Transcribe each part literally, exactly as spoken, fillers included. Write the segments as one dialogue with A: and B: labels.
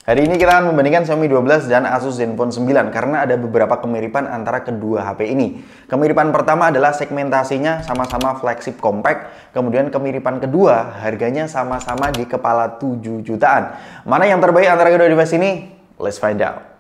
A: Hari ini kita akan membandingkan Xiaomi dua belas dan Asus Zenfone sembilan karena ada beberapa kemiripan antara kedua H P ini. Kemiripan pertama adalah segmentasinya sama-sama flagship compact, kemudian kemiripan kedua harganya sama-sama di kepala tujuh jutaan. Mana yang terbaik antara kedua device ini? Let's find out.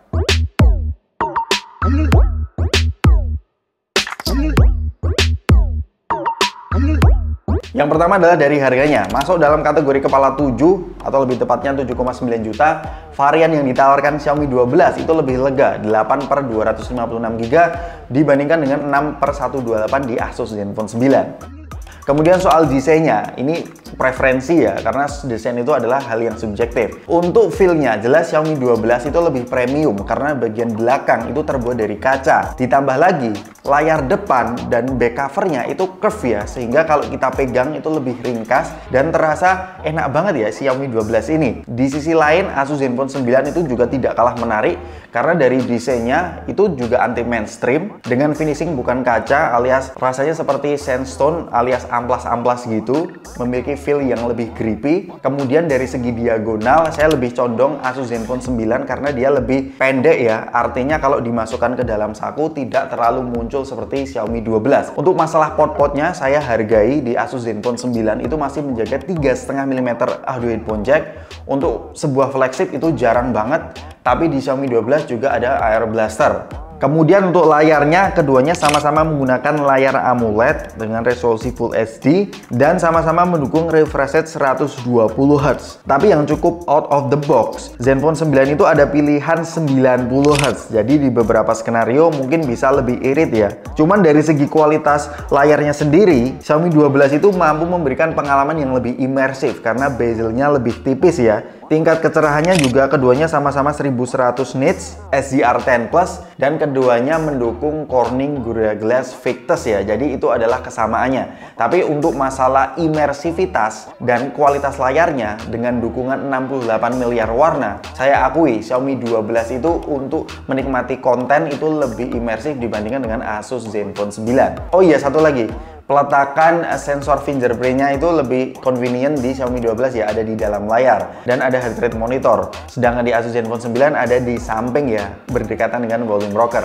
A: Yang pertama adalah dari harganya. Masuk dalam kategori kepala tujuh atau lebih tepatnya tujuh koma sembilan juta. Varian yang ditawarkan Xiaomi dua belas itu lebih lega, delapan per dua ratus lima puluh enam giga dibandingkan dengan enam per seratus dua puluh delapan di Asus Zenfone sembilan. Kemudian soal desainnya, ini preferensi ya, karena desain itu adalah hal yang subjektif. Untuk feel-nya, jelas Xiaomi dua belas itu lebih premium karena bagian belakang itu terbuat dari kaca. Ditambah lagi, layar depan dan back covernya itu curve ya, sehingga kalau kita pegang itu lebih ringkas dan terasa enak banget ya Xiaomi dua belas ini. Di sisi lain, Asus Zenfone sembilan itu juga tidak kalah menarik karena dari desainnya itu juga anti mainstream dengan finishing bukan kaca alias rasanya seperti sandstone alias amplas-amplas gitu, memiliki feel yang lebih grippy. Kemudian dari segi diagonal saya lebih condong Asus Zenfone sembilan karena dia lebih pendek ya, artinya kalau dimasukkan ke dalam saku tidak terlalu muncul seperti Xiaomi dua belas. Untuk masalah port-portnya saya hargai di Asus Zenfone sembilan itu masih menjaga tiga koma lima milimeter audio input jack. Untuk sebuah flagship itu jarang banget, tapi di Xiaomi dua belas juga ada Air Blaster. Kemudian untuk layarnya, keduanya sama-sama menggunakan layar AMOLED dengan resolusi Full H D dan sama-sama mendukung refresh rate seratus dua puluh hertz. Tapi yang cukup out of the box, Zenfone sembilan itu ada pilihan sembilan puluh hertz. Jadi di beberapa skenario mungkin bisa lebih irit ya. Cuman dari segi kualitas layarnya sendiri, Xiaomi dua belas itu mampu memberikan pengalaman yang lebih imersif karena bezelnya lebih tipis ya. Tingkat kecerahannya juga keduanya sama-sama seribu seratus nits, S D R sepuluh plus, dan keduanya mendukung Corning Gorilla Glass Victus ya. Jadi itu adalah kesamaannya. Tapi untuk masalah imersivitas dan kualitas layarnya dengan dukungan enam puluh delapan miliar warna, saya akui Xiaomi dua belas itu untuk menikmati konten itu lebih imersif dibandingkan dengan Asus Zenfone sembilan. Oh iya, satu lagi. Peletakan sensor fingerprint-nya itu lebih convenient di Xiaomi dua belas ya, ada di dalam layar dan ada heart rate monitor. Sedangkan di Asus Zenfone sembilan ada di samping ya, berdekatan dengan volume rocker.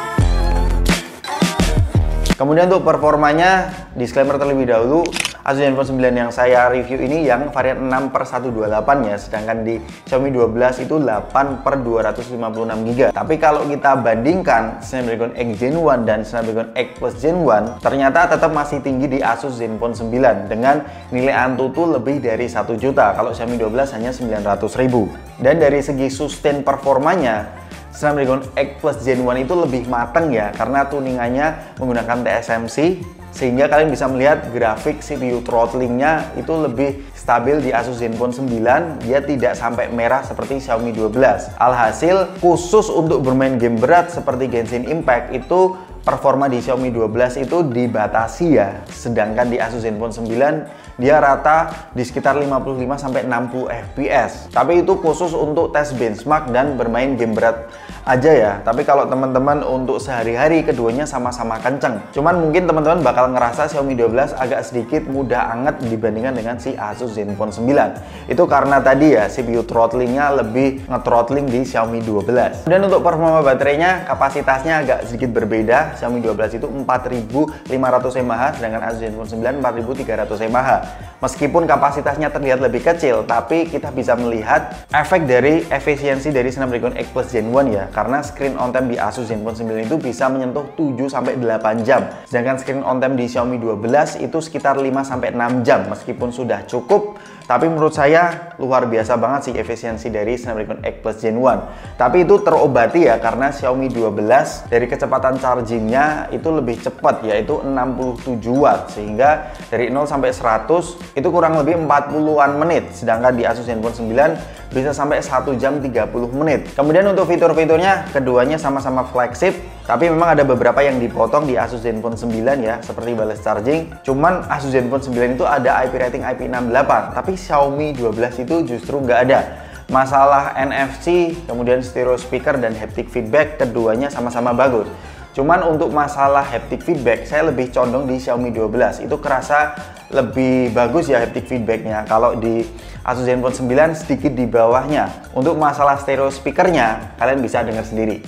A: Kemudian untuk performanya, disclaimer terlebih dahulu, Asus Zenfone sembilan yang saya review ini yang varian enam per seratus dua puluh delapan ya, sedangkan di Xiaomi dua belas itu delapan per dua ratus lima puluh enam giga. Tapi kalau kita bandingkan Snapdragon X Gen satu dan Snapdragon X Plus Gen satu, ternyata tetap masih tinggi di Asus Zenfone sembilan dengan nilai Antutu lebih dari satu juta, kalau Xiaomi dua belas hanya sembilan ratus ribu. Dan dari segi sustain performanya, Snapdragon X Plus Gen satu itu lebih matang ya, karena tuningannya menggunakan T S M C, sehingga kalian bisa melihat grafik C P U throttlingnya itu lebih stabil di Asus Zenfone sembilan, dia tidak sampai merah seperti Xiaomi dua belas. Alhasil, khusus untuk bermain game berat seperti Genshin Impact itu performa di Xiaomi dua belas itu dibatasi ya, sedangkan di Asus Zenfone sembilan dia rata di sekitar lima puluh lima sampai enam puluh F P S. Tapi itu khusus untuk tes benchmark dan bermain game berat aja ya. Tapi kalau teman-teman untuk sehari-hari keduanya sama-sama kenceng. Cuman mungkin teman-teman bakal ngerasa Xiaomi dua belas agak sedikit mudah anget dibandingkan dengan si Asus Zenfone sembilan. Itu karena tadi ya C P U throttlingnya lebih nge-throttling di Xiaomi dua belas. Dan untuk performa baterainya, kapasitasnya agak sedikit berbeda. Xiaomi dua belas itu empat ribu lima ratus mAh, sedangkan Asus Zenfone sembilan empat ribu tiga ratus mAh. Meskipun kapasitasnya terlihat lebih kecil, tapi kita bisa melihat efek dari efisiensi dari Snapdragon X Plus Gen satu ya, karena screen on time di Asus Zenfone sembilan itu bisa menyentuh tujuh sampai delapan jam, sedangkan screen on time di Xiaomi dua belas itu sekitar lima sampai enam jam. Meskipun sudah cukup, tapi menurut saya luar biasa banget sih efisiensi dari Snapdragon X Plus Gen satu. Tapi itu terobati ya, karena Xiaomi dua belas dari kecepatan chargingnya itu lebih cepat, yaitu enam puluh tujuh watt, sehingga dari nol sampai seratus itu kurang lebih empat puluhan menit, sedangkan di Asus Zenfone sembilan bisa sampai satu jam tiga puluh menit. Kemudian untuk fitur-fiturnya, keduanya sama-sama flagship, tapi memang ada beberapa yang dipotong di Asus Zenfone sembilan ya, seperti balas charging. Cuman Asus Zenfone sembilan itu ada I P rating I P enam puluh delapan, tapi Xiaomi dua belas itu justru nggak ada. Masalah N F C, kemudian stereo speaker dan haptic feedback, keduanya sama-sama bagus. Cuman untuk masalah haptic feedback, saya lebih condong di Xiaomi dua belas. Itu kerasa lebih bagus ya haptic feedbacknya. Kalau di Asus Zenfone sembilan sedikit di bawahnya. Untuk masalah stereo speakernya, kalian bisa dengar sendiri.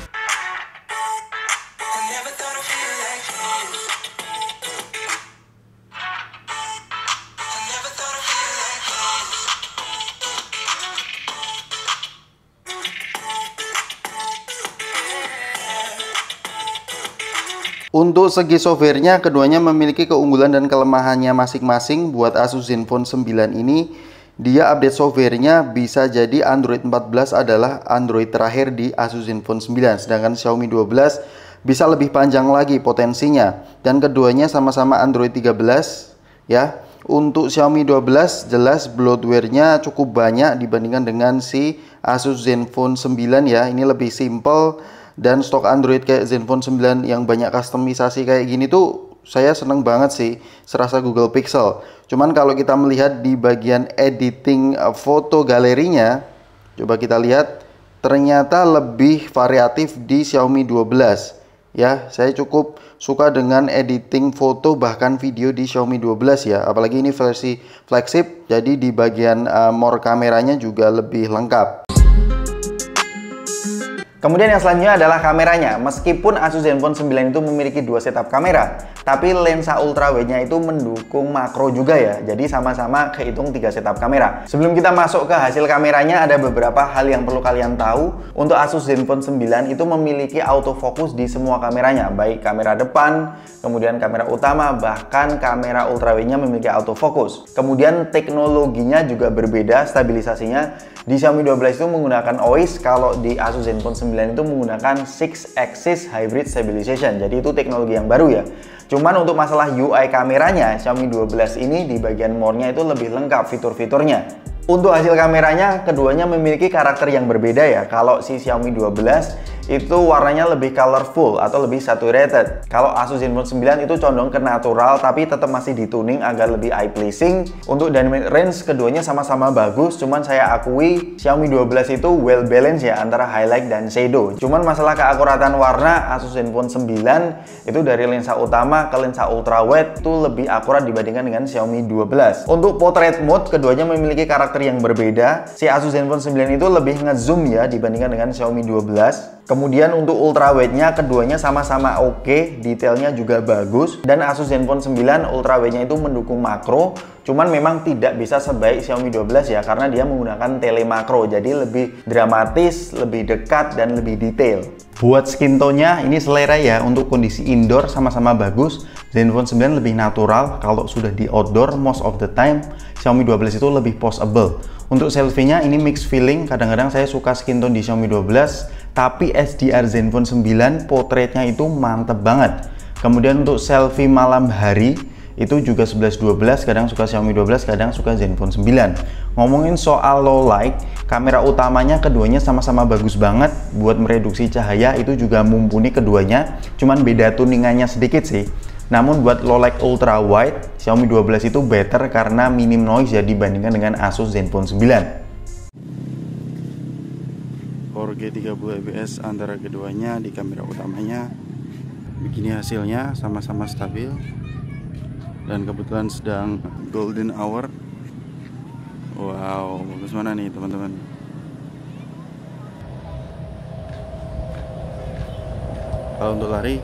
B: Untuk segi softwarenya, keduanya memiliki keunggulan dan kelemahannya masing-masing. Buat Asus Zenfone sembilan ini, dia update softwarenya bisa jadi Android empat belas adalah Android terakhir di Asus Zenfone sembilan. Sedangkan Xiaomi dua belas bisa lebih panjang lagi potensinya. Dan keduanya sama-sama Android tiga belas ya. Untuk Xiaomi dua belas jelas bloatware-nya cukup banyak dibandingkan dengan si Asus Zenfone sembilan ya. Ini lebih simple. Dan stok Android kayak Zenfone sembilan yang banyak customisasi kayak gini tuh saya seneng banget sih, serasa Google Pixel. Cuman kalau kita melihat di bagian editing foto galerinya, coba kita lihat, ternyata lebih variatif di Xiaomi dua belas. Ya, saya cukup suka dengan editing foto bahkan video di Xiaomi dua belas ya. Apalagi ini versi flagship, jadi di bagian uh, more kameranya juga lebih lengkap.
A: Kemudian yang selanjutnya adalah kameranya. Meskipun Asus Zenfone sembilan itu memiliki dua setup kamera, tapi lensa ultrawide-nya itu mendukung makro juga ya. Jadi sama-sama kehitung tiga setup kamera. Sebelum kita masuk ke hasil kameranya, ada beberapa hal yang perlu kalian tahu. Untuk Asus Zenfone sembilan itu memiliki autofocus di semua kameranya, baik kamera depan, kemudian kamera utama, bahkan kamera ultrawide-nya memiliki autofocus. Kemudian teknologinya juga berbeda, stabilisasinya. Di Xiaomi dua belas itu menggunakan O I S, kalau di Asus Zenfone sembilan itu menggunakan six axis hybrid stabilization. Jadi itu teknologi yang baru ya. Cuman untuk masalah U I kameranya, Xiaomi dua belas ini di bagian more-nya itu lebih lengkap fitur-fiturnya. Untuk hasil kameranya, keduanya memiliki karakter yang berbeda ya. Kalau si Xiaomi dua belas itu warnanya lebih colorful atau lebih saturated. Kalau Asus Zenfone sembilan itu condong ke natural, tapi tetap masih dituning agar lebih eye pleasing. Untuk dynamic range keduanya sama-sama bagus, cuman saya akui Xiaomi dua belas itu well balance ya antara highlight dan shadow. Cuman masalah keakuratan warna, Asus Zenfone sembilan itu dari lensa utama ke lensa ultrawide itu lebih akurat dibandingkan dengan Xiaomi dua belas. Untuk portrait mode keduanya memiliki karakter yang berbeda. Si Asus Zenfone sembilan itu lebih ngezoom ya dibandingkan dengan Xiaomi dua belas. Kemudian untuk ultrawide-nya keduanya sama-sama oke, detailnya juga bagus. Dan Asus Zenfone sembilan ultrawide-nya itu mendukung makro, cuman memang tidak bisa sebaik Xiaomi dua belas ya, karena dia menggunakan telemakro, jadi lebih dramatis, lebih dekat, dan lebih detail. Buat skin tone-nya ini selera ya, untuk kondisi indoor sama-sama bagus. Zenfone sembilan lebih natural, kalau sudah di outdoor most of the time Xiaomi dua belas itu lebih poseable. Untuk selfie-nya ini mixed feeling, kadang-kadang saya suka skin tone di Xiaomi dua belas, tapi H D R Zenfone sembilan portraitnya itu mantep banget. Kemudian untuk selfie malam hari itu juga sebelas dua belas, kadang suka Xiaomi dua belas, kadang suka Zenfone sembilan. Ngomongin soal low light, kamera utamanya keduanya sama-sama bagus banget. Buat mereduksi cahaya itu juga mumpuni keduanya, cuman beda tuningannya sedikit sih. Namun buat low light ultra wide, Xiaomi dua belas itu better karena minim noise ya dibandingkan dengan Asus Zenfone sembilan.
B: empat K tiga puluh F P S antara keduanya di kamera utamanya. Begini hasilnya, sama-sama stabil. Dan kebetulan sedang golden hour. Wow, bagus mana nih teman-teman? Kalau untuk lari,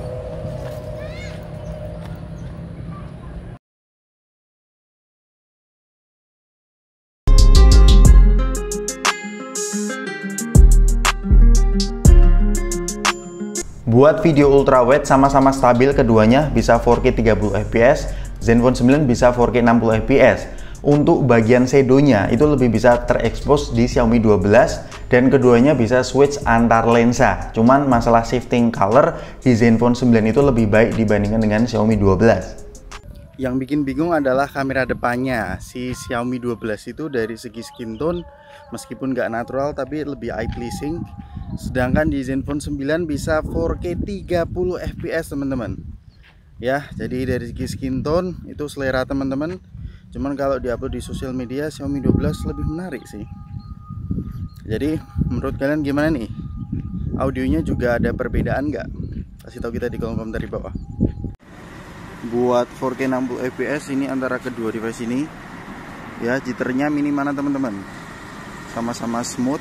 A: buat video ultrawide sama-sama stabil keduanya, bisa empat K tiga puluh F P S, Zenfone sembilan bisa empat K enam puluh F P S. Untuk bagian shadow-nya itu lebih bisa terekspos di Xiaomi dua belas, dan keduanya bisa switch antar lensa. Cuman masalah shifting color di Zenfone sembilan itu lebih baik dibandingkan dengan Xiaomi dua belas.
B: yang bikin bingung adalah kamera depannya. Si Xiaomi dua belas itu dari segi skin tone meskipun nggak natural tapi lebih eye pleasing. Sedangkan di Zenfone sembilan bisa empat K tiga puluh F P S teman-teman. Ya, jadi dari segi skin tone itu selera teman-teman. Cuman kalau diupload di sosial media Xiaomi dua belas lebih menarik sih. Jadi menurut kalian gimana nih? Audionya juga ada perbedaan nggak? Kasih tahu kita di kolom komentar di bawah. Buat empat K enam puluh F P S ini antara kedua device ini ya, jitternya minim mana teman-teman, sama-sama smooth.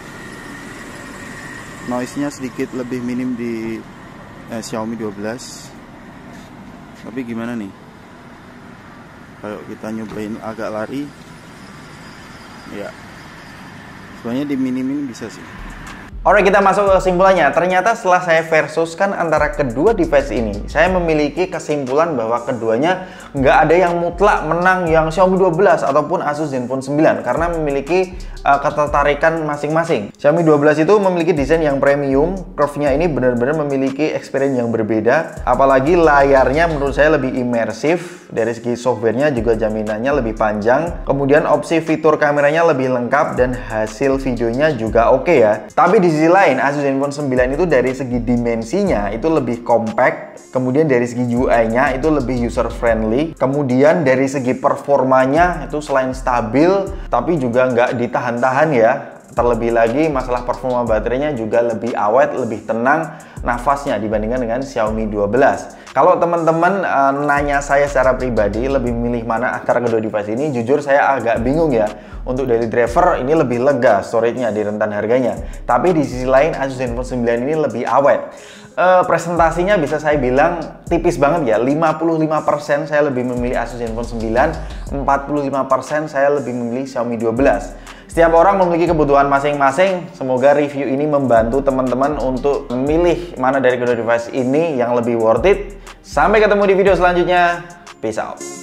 B: Noise-nya sedikit lebih minim di eh, Xiaomi dua belas. Tapi gimana nih, kalau kita nyobain agak lari ya, sebenarnya diminimin bisa sih.
A: Oke, kita masuk ke kesimpulannya. Ternyata setelah saya versuskan antara kedua device ini, saya memiliki kesimpulan bahwa keduanya nggak ada yang mutlak menang yang Xiaomi dua belas ataupun Asus Zenfone sembilan, karena memiliki uh, ketertarikan masing-masing. Xiaomi dua belas itu memiliki desain yang premium, curve-nya ini benar-benar memiliki experience yang berbeda, apalagi layarnya menurut saya lebih imersif, dari segi softwarenya juga jaminannya lebih panjang, kemudian opsi fitur kameranya lebih lengkap, dan hasil videonya juga oke ya. Tapi di sisi lain, Asus Zenfone sembilan itu dari segi dimensinya itu lebih compact, kemudian dari segi U I-nya itu lebih user friendly, kemudian dari segi performanya itu selain stabil, tapi juga nggak ditahan-tahan ya. Terlebih lagi masalah performa baterainya juga lebih awet, lebih tenang nafasnya dibandingkan dengan Xiaomi dua belas. Kalau teman-teman e, nanya saya secara pribadi lebih milih mana antara kedua device ini, jujur saya agak bingung ya. Untuk daily driver ini lebih lega storage-nya di rentan harganya. Tapi di sisi lain Asus Zenfone sembilan ini lebih awet. E, presentasinya bisa saya bilang tipis banget ya, lima puluh lima persen saya lebih memilih Asus Zenfone sembilan, empat puluh lima persen saya lebih memilih Xiaomi dua belas. Setiap orang memiliki kebutuhan masing-masing. Semoga review ini membantu teman-teman untuk memilih mana dari kedua device ini yang lebih worth it. Sampai ketemu di video selanjutnya. Peace out.